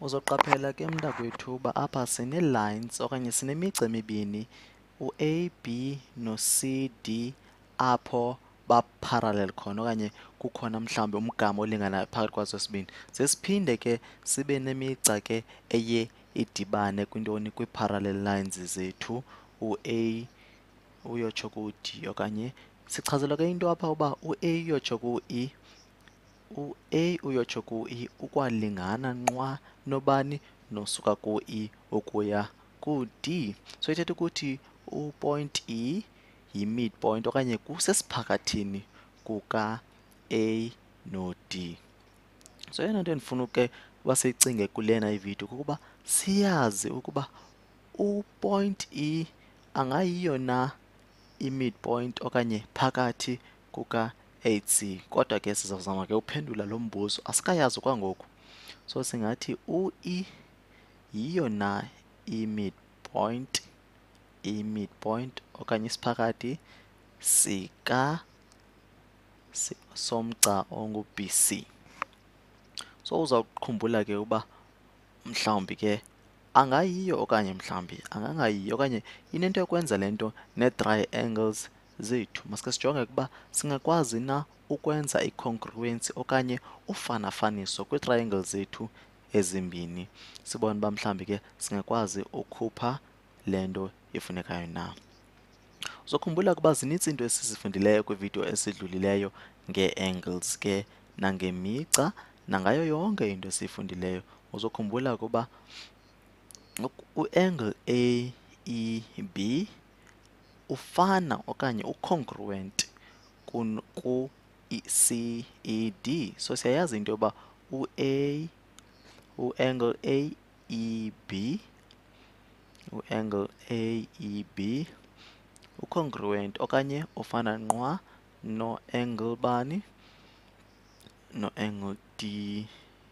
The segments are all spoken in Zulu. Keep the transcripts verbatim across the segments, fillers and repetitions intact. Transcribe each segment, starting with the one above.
Uzoqaphela ke mntakwethu uba apha sine-lines okanye sinemigca emibini u-A, B no-C, D apho ba-parallel khona okanye kukhona mhlawumbi umgama olinganayo phakathi kwazo sibini. Ze siphinde ke sibe nemigca ke eye idibane kwintoni kwii-parallel lines zethu u-A uyotsho ku-D okanye sichazelwa ke into apha uba u-A uyotsho ku-E, u-A uyotsho ku-E ukwalingana nqwa nobani nosuka ku-E ukuya ku-D. So ithetha ukuthi u-point E yi-midpoint okanye kusesiphakathini kuka-A no-D. So eyona nto endifuna ke uba siyicinge kulena ividiyo kukuba siyazi ukuba u-point E angayiyo na i-midpoint okanye phakathi kuka-eight C. Kodwa ke sizawuzama ke uphendula lo mbuzo, asikayazi okwangoku. So singathi u-E yiyo na i-midpoint, i-midpoint okanye isiphakathi sika somgca ongu-B C. So uzawukhumbula ke uba mhlawumbi ke angayiyo okanye mhlawumbi angangayiyo okanye inento yokwenza le nto nee-triangles zethu. Maske sijonge ukuba singakwazi na ukwenza i-congruency okanye ufanafaniso kwii-triangles zethu ezimbini. Sibone uba mhlawumbi ke singakwazi ukhupha le nto ifunekayo na. Uzokhumbula ukuba zinintsi iinto esizifundileyo kwividiyo esidlulileyo ngee-angles ke nangemigca nangayo yonke into esiyifundileyo. Uzokhumbula ukuba u-angle A E B ufana okanye u-congruent ku-C E D. So siyayazi into yoba u-A u-angle A E B u-angle A E B u-congruent okanye ufana nqwa no-angle bani? No-angle D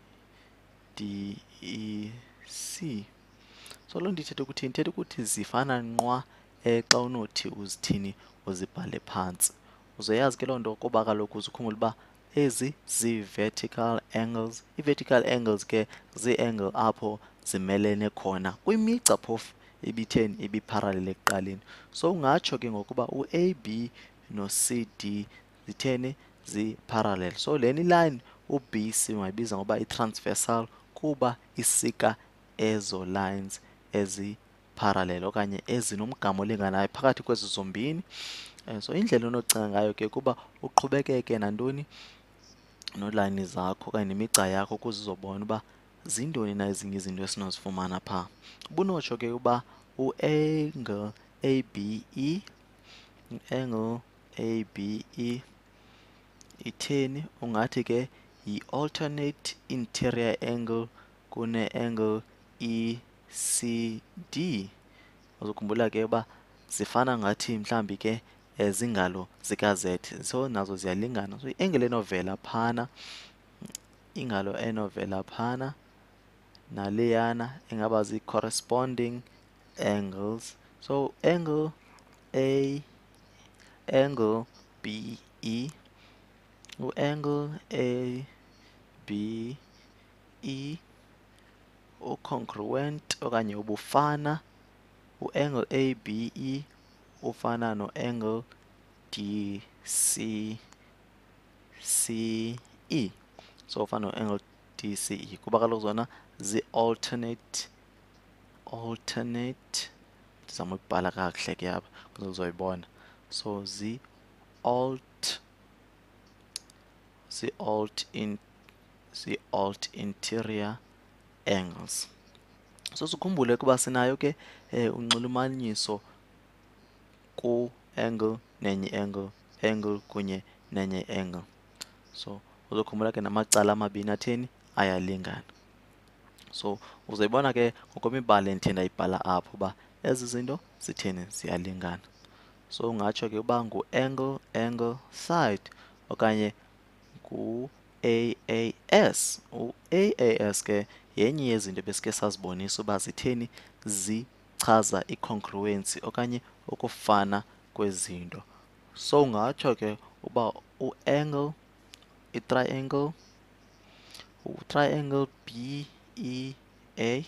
D E C. So loo nto ithetha ukuthini? Ithetha ukuthi zifana nqwa xa unothi uzithini uzibhale phantsi. Uzoyazi ke loo nto kuba kaloku uzukhumbula uba ezi zii-vertical angles. Ii-vertical angles ke zii-angle apho zimelene khona kwimigca phofu ibitheni ibi-parallel ekuqaleni. So ungatsho ke ngokuba u-A B no-C D zitheni zi-parallel. So lena i-line u-B C ungayibiza ngoba i-transversal kuba isika ezo lines ezi-parallel okanye ezinomgama olinganayo phakathi kwezi zombini. So indlela onocinga ngayo ke kuba uqhubekeke nantoni noolayini zakho okanye nemigca yakho ukuze uzobona uba zintoni na ezinye izinto esinozifumana phaa. Ubunotsho ke uba u-angle A B E, u-angle A B E itheni? Ungathi ke yi-alternate interior angle kune-angle E C D. Uzokhumbula ke uba zifana ngathi mhlawumbi ke zingalo zika-Z, so nazo ziyalingana. So i-angle enovela phana, ingalo enovela phana naleyana ingaba zii-corresponding angles. So angle A, angle B E, u-angle A B E u-congruent okanye ubufana, u-angle A B E ufana no-angle D C C E. So ufana no-angle D C E kuba kaloku zona zi-alternate, alternate, ndizama ukubhala kakuhle ke apha ukuze uzoyibona. So zi-alt, zi-alt in, zi-alt interior angles. So sikhumbule ukuba sinayo ke unxulumaniso ku-angle nenye angle, angle kunye nenye angle. So uzokhumbula ke namacala amabini atheni ayalingana. So uzoyibona ke ngokwemibala endithe ndayibhala apho uba ezi zinto zitheni ziyalingana. So ungatsho ke uba ngu-angle, angle, side okanye ngu-A A S. U-A A S ke yenye yezinto besike sazibonisa uba zitheni zichaza i-congruency okanye ukufana kwezinto. So ungatsho ke uba u-angle, i-triangle, u-triangle B E A.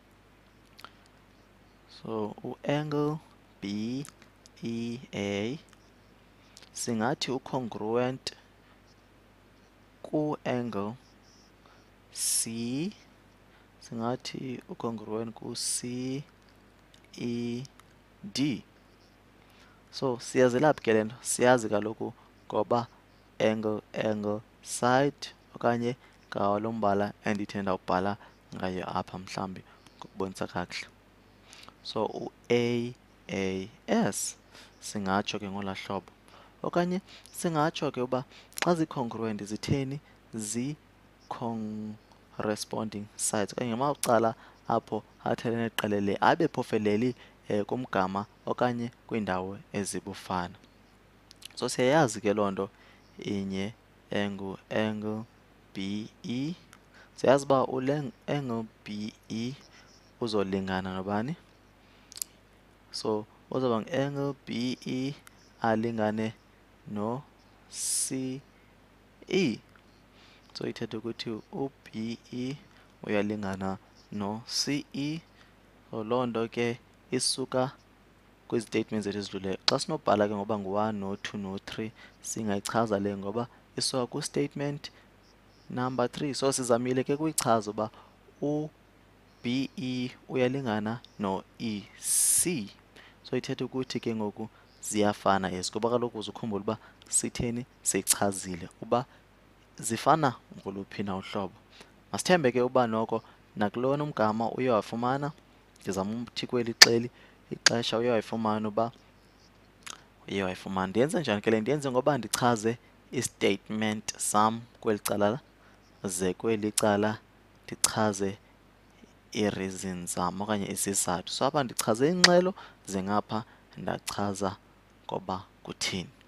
So u-angle B E A singathi u-congruent ku-angle C, singathi u-congruent ku-C E D. So siyazela phi ke le nto? Siyazi kaloku ngoba angle angle side okanye ngawo lo mbala endithe ndawubhala ngayo apha mhlawumbi ngokubonisa kakuhle. So u-A A S singatsho ke ngolaa hlobo, okanye singatsho ke uba xa zi-congruent zitheni, zi-corresponding sides okanye ngamacala apho athelene qelele abe phofeleli eh, kumgama okanye kwiindawo ezibufana. So siyayazi ke loo nto inye engu-angle B E. Siyazi uba ule angle B E uzolingana nobani? So uzawuba ngu-angle B E alingane no-C E. So ithetha ukuthi u-B E uyalingana no-C E. So loo nto ke isuka kwizitatements zethu ezidlulileyo. Xa sinobhala ke ngoba ngu-one no-two no-three singayichaza le ngoba isuka ku-statement number three. So sizamile ke kuyichaza uba u-B E uyalingana no-E C. So ithetha ukuthi ke ngoku ziyafana ezi ngoba kaloku uze ukhumbule uba sitheni, sichazile uba zifana ngoluphi na uhlobo. Masithembe ke uba noko nakulona umgama uye wafumana. Ndizama uthi kweli xeli ixesha uye wayifumana uba uye wayifumana. Ndiyenze njani ke le? Ndiyenze ngoba ndichaze i-statement sam kweli cala la, ze kweli cala ndichaze ii-reasons zam okanye isizathu. So apha ndichaze ingxelo, ze ngapha ndachaza ngoba kuthini.